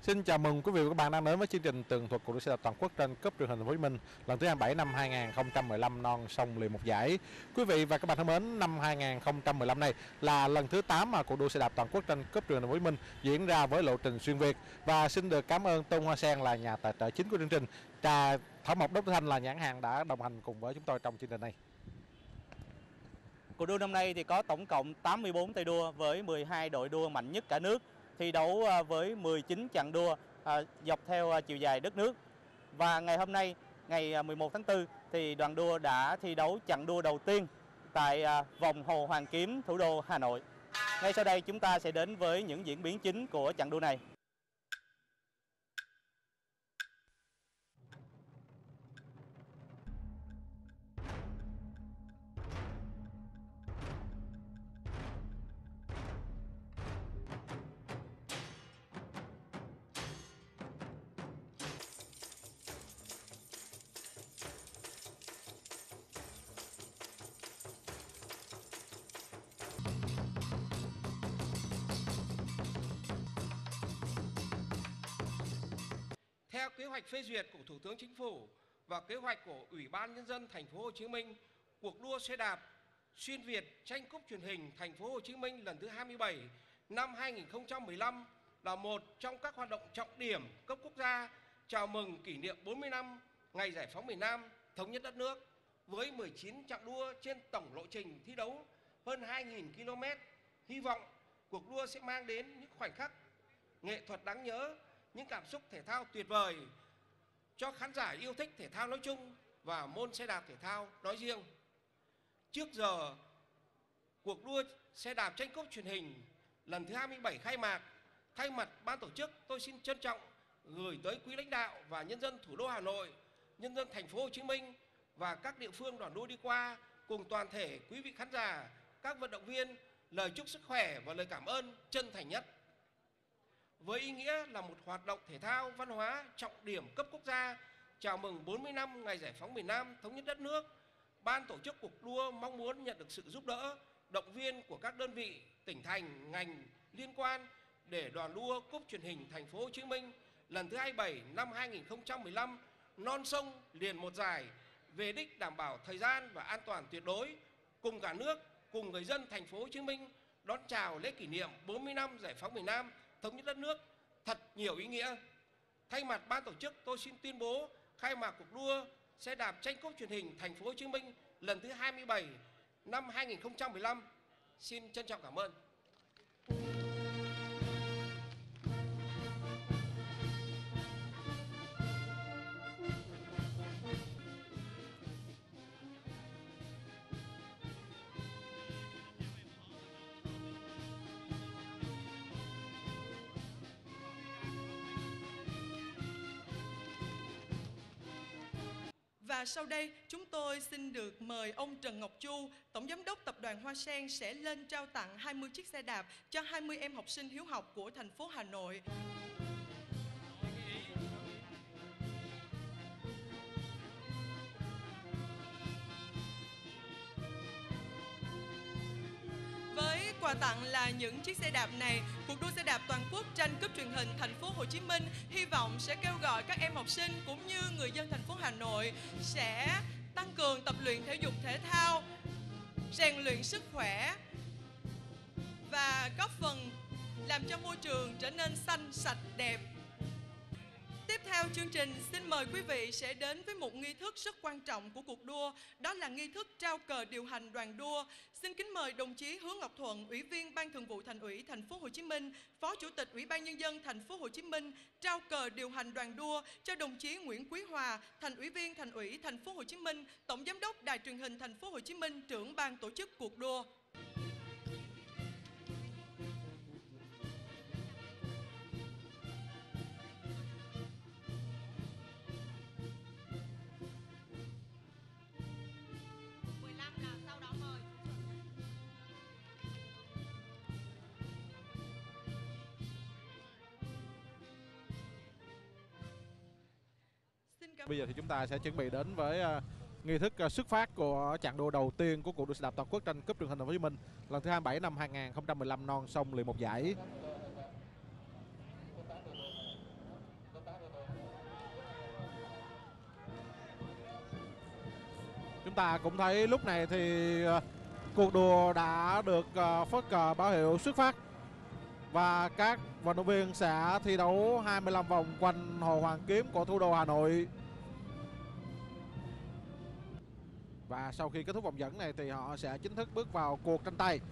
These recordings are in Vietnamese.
Xin chào mừng quý vị và các bạn đang đến với chương trình tường thuật cuộc đua xe đạp toàn quốc trên cúp truyền hình Thành phố Hồ Chí Minh lần thứ 27 năm 2015 non sông liền một giải. Quý vị và các bạn thân mến, năm 2015 này là lần thứ 8 mà cuộc đua xe đạp toàn quốc trên cúp truyền hình Thành phố Hồ Chí Minh diễn ra với lộ trình xuyên Việt, và xin được cảm ơn Tôn Hoa Sen là nhà tài trợ chính của chương trình, trà Thảo Mộc Đốc Thanh là nhãn hàng đã đồng hành cùng với chúng tôi trong chương trình này. Cuộc đua năm nay thì có tổng cộng 84 tay đua với 12 đội đua mạnh nhất cả nước, thi đấu với 19 chặng đua dọc theo chiều dài đất nước. Và ngày hôm nay, ngày 11 tháng 4, thì đoàn đua đã thi đấu chặng đua đầu tiên tại vòng Hồ Hoàn Kiếm, thủ đô Hà Nội. Ngay sau đây chúng ta sẽ đến với những diễn biến chính của chặng đua này. Theo kế hoạch phê duyệt của Thủ tướng Chính phủ và kế hoạch của Ủy ban Nhân dân Thành phố Hồ Chí Minh, cuộc đua xe đạp xuyên Việt tranh cúp truyền hình Thành phố Hồ Chí Minh lần thứ 27 năm 2015 là một trong các hoạt động trọng điểm cấp quốc gia chào mừng kỷ niệm 40 năm ngày giải phóng miền Nam, thống nhất đất nước. Với 19 chặng đua trên tổng lộ trình thi đấu hơn 2.000 km, hy vọng cuộc đua sẽ mang đến những khoảnh khắc nghệ thuật đáng nhớ, những cảm xúc thể thao tuyệt vời cho khán giả yêu thích thể thao nói chung và môn xe đạp thể thao nói riêng. Trước giờ cuộc đua xe đạp tranh cúp truyền hình lần thứ 27 khai mạc, thay mặt ban tổ chức tôi xin trân trọng gửi tới quý lãnh đạo và nhân dân thủ đô Hà Nội, nhân dân Thành phố Hồ Chí Minh và các địa phương đoàn đua đi qua, cùng toàn thể quý vị khán giả, các vận động viên lời chúc sức khỏe và lời cảm ơn chân thành nhất. Với ý nghĩa là một hoạt động thể thao văn hóa trọng điểm cấp quốc gia chào mừng 40 năm ngày giải phóng miền Nam, thống nhất đất nước, ban tổ chức cuộc đua mong muốn nhận được sự giúp đỡ, động viên của các đơn vị, tỉnh thành, ngành liên quan để đoàn đua cúp truyền hình Thành phố Hồ Chí Minh lần thứ 27 năm 2015 non sông liền một giải, về đích đảm bảo thời gian và an toàn tuyệt đối, cùng cả nước, cùng người dân Thành phố Hồ Chí Minh đón chào lễ kỷ niệm 40 năm giải phóng miền Nam, thống nhất đất nước thật nhiều ý nghĩa. Thay mặt ban tổ chức, tôi xin tuyên bố khai mạc cuộc đua xe đạp tranh cúp truyền hình Thành phố Hồ Chí Minh lần thứ 27 năm 2015. Xin trân trọng cảm ơn. Và sau đây, chúng tôi xin được mời ông Trần Ngọc Chu, Tổng Giám đốc Tập đoàn Hoa Sen sẽ lên trao tặng 20 chiếc xe đạp cho 20 em học sinh hiếu học của thành phố Hà Nội. Với quà tặng là những chiếc xe đạp này, cuộc đua xe đạp toàn quốc tranh cúp truyền hình Thành phố Hồ Chí Minh hy vọng sẽ kêu gọi các em học sinh cũng như người dân thành phố Hà Nội sẽ tăng cường tập luyện thể dục thể thao, rèn luyện sức khỏe và góp phần làm cho môi trường trở nên xanh, sạch, đẹp. Tiếp theo chương trình, xin mời quý vị sẽ đến với một nghi thức rất quan trọng của cuộc đua, đó là nghi thức trao cờ điều hành đoàn đua. Xin kính mời đồng chí Hứa Ngọc Thuận, Ủy viên Ban Thường vụ Thành ủy Thành phố Hồ Chí Minh, Phó Chủ tịch Ủy ban Nhân dân Thành phố Hồ Chí Minh trao cờ điều hành đoàn đua cho đồng chí Nguyễn Quý Hòa, Thành ủy viên Thành ủy Thành phố Hồ Chí Minh, Tổng Giám đốc Đài Truyền hình Thành phố Hồ Chí Minh, trưởng ban tổ chức cuộc đua. Bây giờ thì chúng ta sẽ chuẩn bị đến với nghi thức xuất phát của chặng đua đầu tiên của cuộc đua xe đạp toàn quốc tranh cúp truyền hình Thành phố Hồ Chí Minh lần thứ 27 năm 2015 non sông liền một giải. Chúng ta cũng thấy lúc này thì cuộc đua đã được phất cờ báo hiệu xuất phát và các vận động viên sẽ thi đấu 25 vòng quanh Hồ Hoàn Kiếm của thủ đô Hà Nội. Và sau khi kết thúc vòng dẫn này thì họ sẽ chính thức bước vào cuộc tranh tài.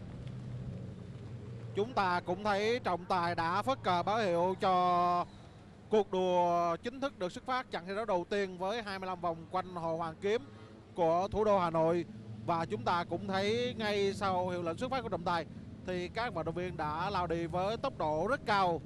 Chúng ta cũng thấy trọng tài đã phất cờ báo hiệu cho cuộc đua chính thức được xuất phát, trận thi đấu đầu tiên với 25 vòng quanh Hồ Hoàn Kiếm của thủ đô Hà Nội. Và chúng ta cũng thấy ngay sau hiệu lệnh xuất phát của trọng tài thì các vận động viên đã lao đi với tốc độ rất cao.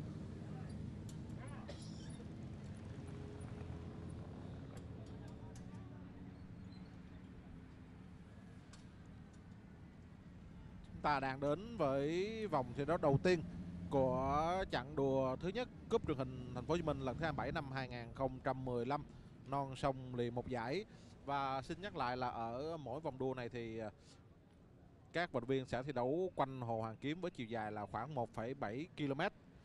Chúng ta đang đến với vòng thi đấu đầu tiên của chặng đua thứ nhất Cúp Truyền hình Thành phố Hồ Chí Minh lần thứ 27 năm 2015, non sông liền một giải. Và xin nhắc lại là ở mỗi vòng đua này thì các vận động viên sẽ thi đấu quanh Hồ Hoàn Kiếm với chiều dài là khoảng 1,7 km.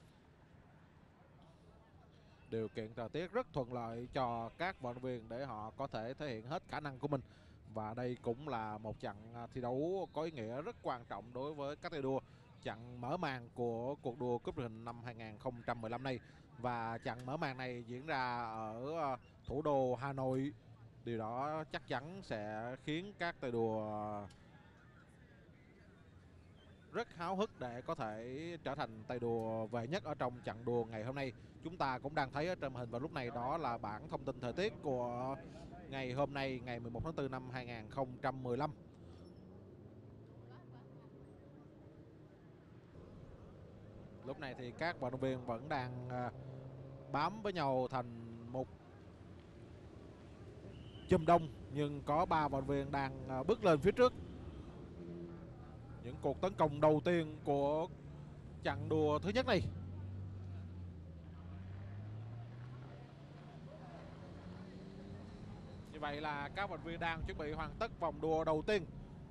Điều kiện thời tiết rất thuận lợi cho các vận động viên để họ có thể thể hiện hết khả năng của mình. Và đây cũng là một trận thi đấu có ý nghĩa rất quan trọng đối với các tay đua, trận mở màn của cuộc đua Cúp Truyền hình năm 2015 này. Và trận mở màn này diễn ra ở thủ đô Hà Nội. Điều đó chắc chắn sẽ khiến các tay đua rất háo hức để có thể trở thành tay đua về nhất ở trong trận đua ngày hôm nay. Chúng ta cũng đang thấy ở trên màn hình vào lúc này đó là bản thông tin thời tiết của ngày hôm nay, ngày 11 tháng 4 năm 2015. Lúc này thì các vận động viên vẫn đang bám với nhau thành một chùm đông, nhưng có 3 vận động viên đang bước lên phía trước. Những cuộc tấn công đầu tiên của chặng đua thứ nhất này. Như vậy là các vận động viên đang chuẩn bị hoàn tất vòng đua đầu tiên.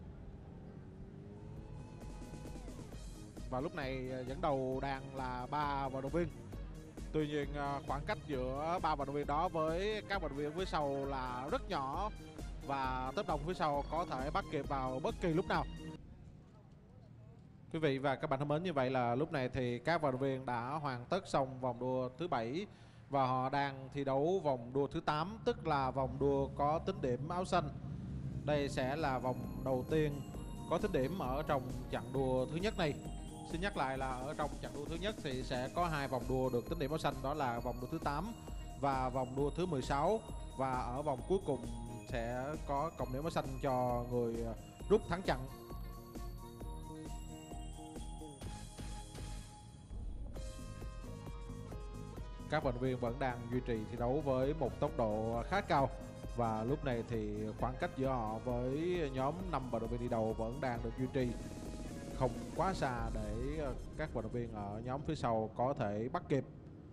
Và lúc này dẫn đầu đang là 3 vận động viên. Tuy nhiên khoảng cách giữa 3 vận động viên đó với các vận động viên phía sau là rất nhỏ và tốp đông phía sau có thể bắt kịp vào bất kỳ lúc nào. Quý vị và các bạn thân mến, như vậy là lúc này thì các vận động viên đã hoàn tất xong vòng đua thứ 7 và họ đang thi đấu vòng đua thứ 8, tức là vòng đua có tính điểm áo xanh. Đây sẽ là vòng đầu tiên có tính điểm ở trong chặng đua thứ nhất này. Xin nhắc lại là ở trong chặng đua thứ nhất thì sẽ có 2 vòng đua được tính điểm áo xanh, đó là vòng đua thứ 8 và vòng đua thứ 16. Và ở vòng cuối cùng sẽ có cộng điểm áo xanh cho người rút thắng trận. Các vận động viên vẫn đang duy trì thi đấu với một tốc độ khá cao. Và lúc này thì khoảng cách giữa họ với nhóm 5 vận động viên đi đầu vẫn đang được duy trì không quá xa để các vận động viên ở nhóm phía sau có thể bắt kịp.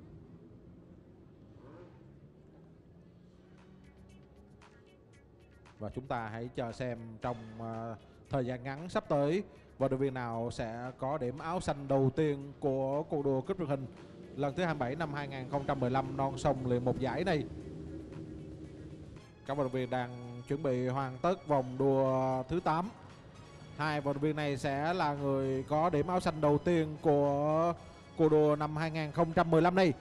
Và chúng ta hãy chờ xem trong thời gian ngắn sắp tới vận động viên nào sẽ có điểm áo xanh đầu tiên của cuộc đua cúp truyền hình lần thứ 27 năm 2015 non sông liền một giải này. Các vận động viên đang chuẩn bị hoàn tất vòng đua thứ 8. 2 vận động viên này sẽ là người có điểm áo xanh đầu tiên của cuộc đua năm 2015 này.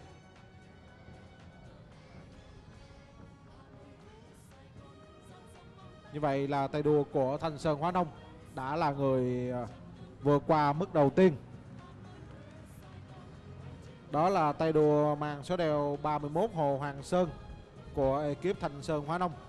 Như vậy là tay đua của Thanh Sơn Hóa Nông đã là người vượt qua mức đầu tiên. Đó là tay đua mang số đeo 31 Hồ Hoàng Sơn của ekip Thanh Sơn Hóa Nông.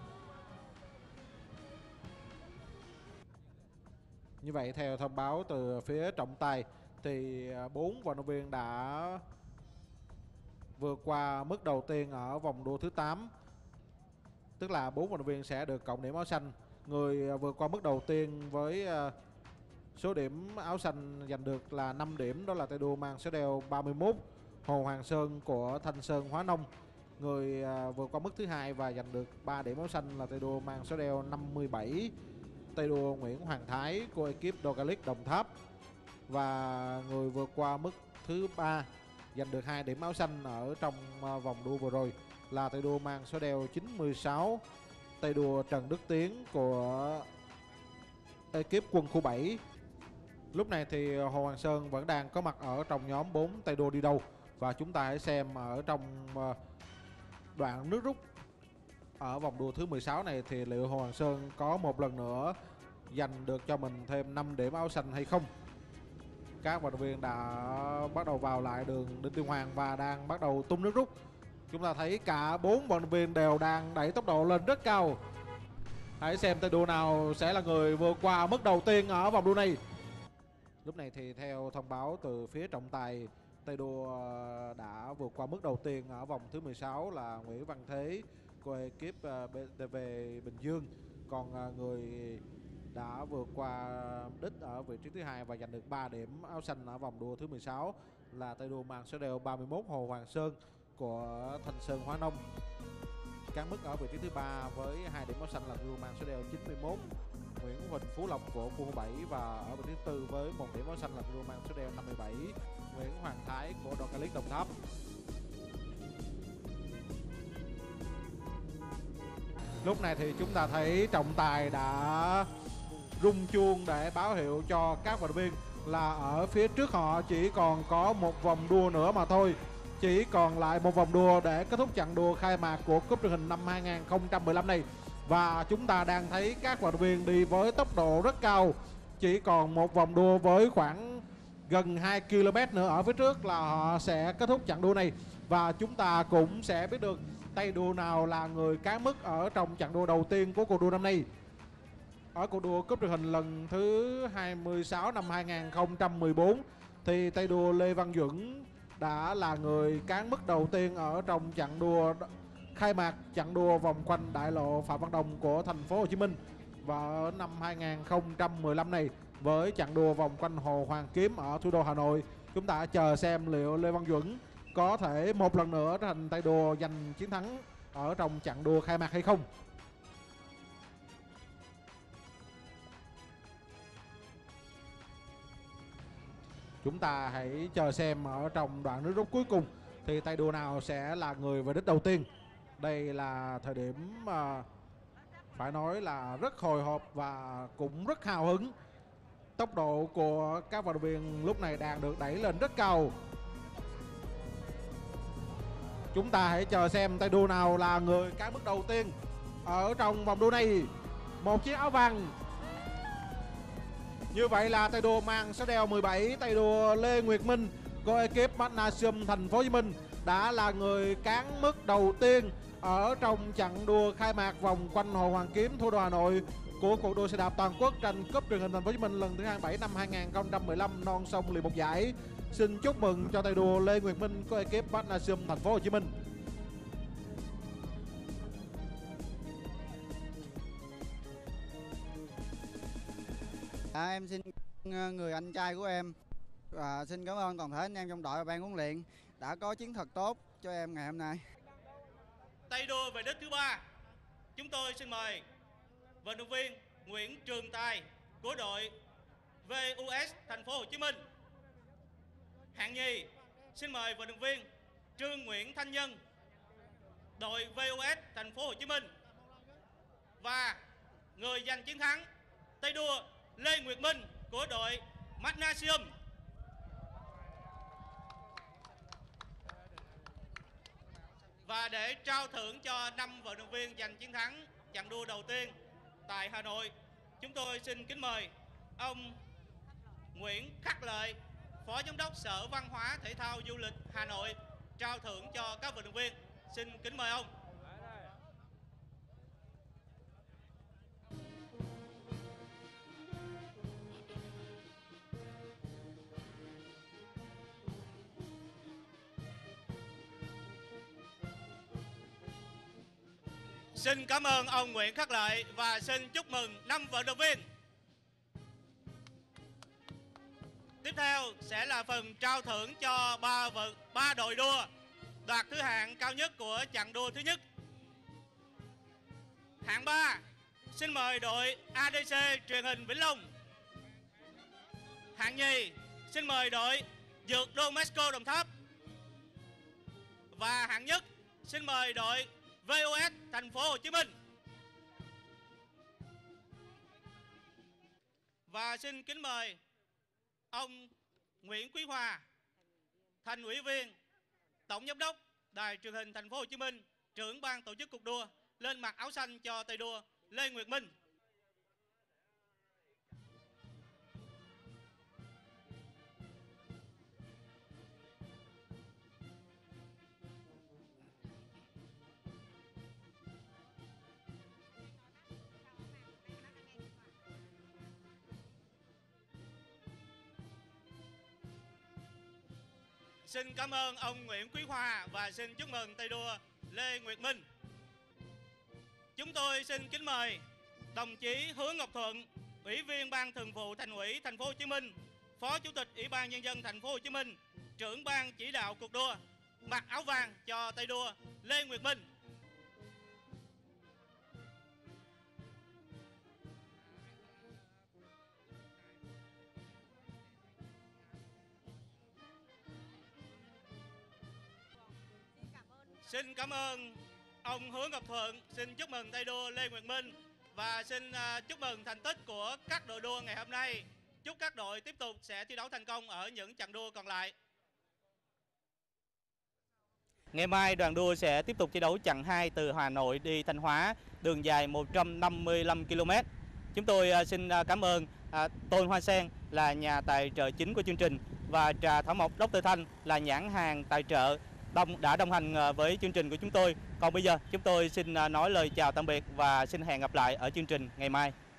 Như vậy theo thông báo từ phía trọng tài thì 4 vận động viên đã vượt qua mức đầu tiên ở vòng đua thứ 8. Tức là 4 vận động viên sẽ được cộng điểm áo xanh. Người vượt qua mức đầu tiên với số điểm áo xanh giành được là 5 điểm, đó là tay đua mang số đeo 31 Hồ Hoàng Sơn của Thanh Sơn Hóa Nông. Người vượt qua mức thứ 2 và giành được 3 điểm áo xanh là tay đua mang số đeo 57 tay đua Nguyễn Hoàng Thái của ekip Dogalic Đồng Tháp. Và người vượt qua mức thứ 3 giành được 2 điểm áo xanh ở trong vòng đua vừa rồi là tay đua mang số đeo 96 tay đua Trần Đức Tiến của ekip quân khu 7. Lúc này thì Hồ Hoàng Sơn vẫn đang có mặt ở trong nhóm 4 tay đua đi đầu. Và chúng ta hãy xem ở trong đoạn nước rút ở vòng đua thứ 16 này thì liệu Hồ Hoàng Sơn có một lần nữa giành được cho mình thêm 5 điểm áo xanh hay không. Các vận động viên đã bắt đầu vào lại đường Đinh Tiên Hoàng và đang bắt đầu tung nước rút. Chúng ta thấy cả 4 vận động viên đều đang đẩy tốc độ lên rất cao. Hãy xem tay đua nào sẽ là người vượt qua mức đầu tiên ở vòng đua này. Lúc này thì theo thông báo từ phía trọng tài, tay đua đã vượt qua mức đầu tiên ở vòng thứ 16 là Nguyễn Văn Thế của ekip BTV Bình Dương. Còn người đã vượt qua đích ở vị trí thứ hai và giành được 3 điểm áo xanh ở vòng đua thứ 16 là tay đua mang số đeo 31 Hồ Hoàng Sơn của Thanh Sơn Hóa Nông. Cán mức ở vị trí thứ ba với 2 điểm áo xanh là tay đua mang số đeo 91 Nguyễn Huỳnh Phú Lộc của quân khu 7 và ở vị trí thứ tư với 1 điểm áo xanh là tay đua mang số đeo 57 Nguyễn Hoàng Thái của đoàn Calic Đồng Tháp. Lúc này thì chúng ta thấy trọng tài đã rung chuông để báo hiệu cho các vận động viên là ở phía trước họ chỉ còn có một vòng đua nữa mà thôi. Chỉ còn lại một vòng đua để kết thúc chặng đua khai mạc của cúp truyền hình năm 2015 này. Và chúng ta đang thấy các vận động viên đi với tốc độ rất cao. Chỉ còn một vòng đua với khoảng gần 2 km nữa ở phía trước là họ sẽ kết thúc chặng đua này. Và chúng ta cũng sẽ biết được tay đua nào là người cán mức ở trong chặng đua đầu tiên của cuộc đua năm nay. Ở cuộc đua cúp truyền hình lần thứ 26 năm 2014 thì tay đua Lê Văn Duẩn đã là người cán mức đầu tiên ở trong chặng đua khai mạc chặng đua vòng quanh đại lộ Phạm Văn Đồng của thành phố Hồ Chí Minh. Và ở năm 2015 này với chặng đua vòng quanh Hồ Hoàn Kiếm ở thủ đô Hà Nội, chúng ta chờ xem liệu Lê Văn Duẩn có thể một lần nữa trở thành tay đua giành chiến thắng ở trong chặng đua khai mạc hay không. Chúng ta hãy chờ xem ở trong đoạn nước rút cuối cùng thì tay đua nào sẽ là người về đích đầu tiên. Đây là thời điểm phải nói là rất hồi hộp và cũng rất hào hứng. Tốc độ của các vận động viên lúc này đang được đẩy lên rất cao. Chúng ta hãy chờ xem tay đua nào là người cán mức đầu tiên ở trong vòng đua này. Một chiếc áo vàng. Như vậy là tay đua mang số đeo 17, tay đua Lê Nguyệt Minh của ekip Magnasium thành phố Hồ Chí Minh đã là người cán mức đầu tiên ở trong chặng đua khai mạc vòng quanh Hồ Hoàn Kiếm thủ đô Hà Nội của cuộc đua xe đạp toàn quốc tranh cúp truyền hình thành phố Hồ Chí Minh lần thứ 27 năm 2015 non sông liền một giải. Xin chúc mừng cho tay đua Lê Nguyệt Minh của ekip Magnasium thành phố Hồ Chí Minh. Em xin người anh trai của em và xin cảm ơn toàn thể anh em trong đội và ban huấn luyện đã có chiến thuật tốt cho em ngày hôm nay. Tay đua về đích thứ ba, chúng tôi xin mời vận động viên Nguyễn Trường Tài của đội VUS thành phố Hồ Chí Minh. Hạng nhì, xin mời vận động viên Trương Nguyễn Thanh Nhân, đội VUS thành phố Hồ Chí Minh. Và người giành chiến thắng, tay đua Lê Nguyệt Minh của đội Magnasium. Và để trao thưởng cho 5 vận động viên giành chiến thắng chặng đua đầu tiên tại Hà Nội, chúng tôi xin kính mời ông Nguyễn Khắc Lợi, Phó Giám đốc Sở Văn hóa Thể thao Du lịch Hà Nội trao thưởng cho các vận động viên. Xin kính mời ông. Xin cảm ơn ông Nguyễn Khắc Lợi và xin chúc mừng 5 vận động viên. Tiếp theo sẽ là phần trao thưởng cho 3 đội đua đoạt thứ hạng cao nhất của chặng đua thứ nhất. Hạng 3, xin mời đội ADC truyền hình Vĩnh Long. Hạng nhì, xin mời đội Dược Đô Mesco Đồng Tháp. Và hạng nhất, xin mời đội VUS thành phố Hồ Chí Minh. Và xin kính mời ông Nguyễn Quý Hòa, Thành ủy viên, Tổng giám đốc Đài Truyền hình Thành phố Hồ Chí Minh, trưởng ban tổ chức cuộc đua lên mặc áo xanh cho tay đua Lê Nguyệt Minh. Xin cảm ơn ông Nguyễn Quý Hòa và xin chúc mừng tay đua Lê Nguyệt Minh. Chúng tôi xin kính mời đồng chí Hứa Ngọc Thuận, Ủy viên Ban Thường vụ Thành ủy Thành phố Hồ Chí Minh, Phó Chủ tịch Ủy ban Nhân dân Thành phố Hồ Chí Minh, trưởng ban chỉ đạo cuộc đua mặc áo vàng cho tay đua Lê Nguyệt Minh. Xin cảm ơn ông Hứa Ngọc Thuận, xin chúc mừng tay đua Lê Nguyệt Minh và xin chúc mừng thành tích của các đội đua ngày hôm nay. Chúc các đội tiếp tục sẽ thi đấu thành công ở những chặng đua còn lại. Ngày mai đoàn đua sẽ tiếp tục thi đấu chặng 2 từ Hà Nội đi Thanh Hóa, đường dài 155 km. Chúng tôi xin cảm ơn Tôn Hoa Sen là nhà tài trợ chính của chương trình và trà thảo mộc Dr. Thanh là nhãn hàng tài trợ đã đồng hành với chương trình của chúng tôi. Còn bây giờ chúng tôi xin nói lời chào tạm biệt và xin hẹn gặp lại ở chương trình ngày mai.